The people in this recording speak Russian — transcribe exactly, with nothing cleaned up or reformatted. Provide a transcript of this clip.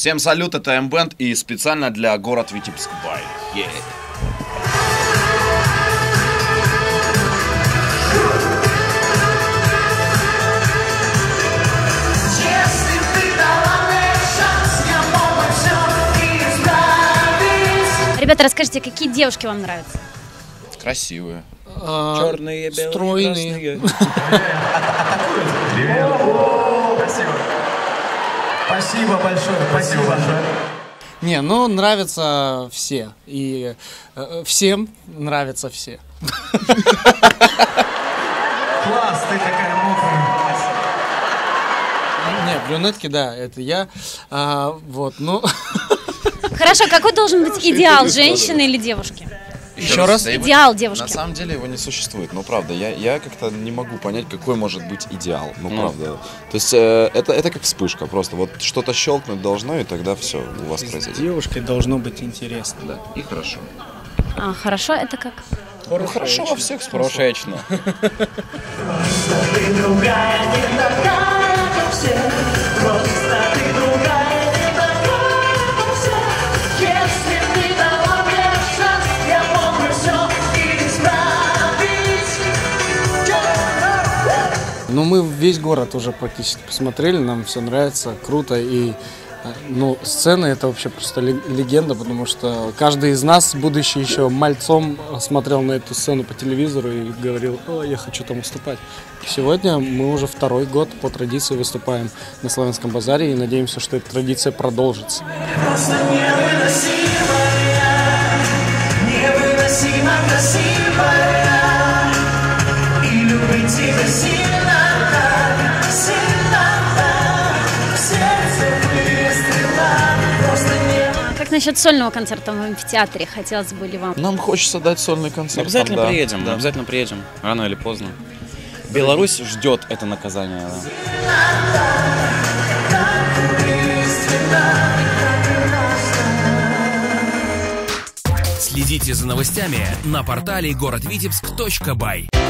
Всем салют, это М-бенд и специально для город Витебск бай. Yeah. Ребята, расскажите, какие девушки вам нравятся? Красивые. А, черные, белые, стройные. Спасибо. Спасибо большое. Спасибо большое. Не, ну нравятся все. И э, всем нравятся все. Класс, ты такая мокрая. Не, брюнетки, да, это я. А, вот, ну. Хорошо, какой должен быть идеал женщины или девушки? Еще раз? Идеал девушки. На самом деле его не существует, ну правда, я, я как-то не могу понять, какой может быть идеал, ну Ну. правда. То есть э, это, это как вспышка, просто вот что-то щелкнуть должно, и тогда все у вас произойдет. Девушкой должно быть интересно. Да, и хорошо. А, хорошо, это как? Ну, хорошо во всех смыслах. Прошечно. Ну, мы весь город уже практически посмотрели, нам все нравится, круто. И, ну, сцена — это вообще просто легенда, потому что каждый из нас, будучи еще мальцом, смотрел на эту сцену по телевизору и говорил: о, я хочу там выступать. Сегодня мы уже второй год по традиции выступаем на Славянском базаре и надеемся, что эта традиция продолжится. Как насчет сольного концерта в амфитеатре? Хотелось бы ли вам? Нам хочется дать сольный концерт. Обязательно там, да. приедем, Да. обязательно приедем, рано или поздно. Беларусь ждет это наказание. Следите за новостями на портале город витебск точка бай.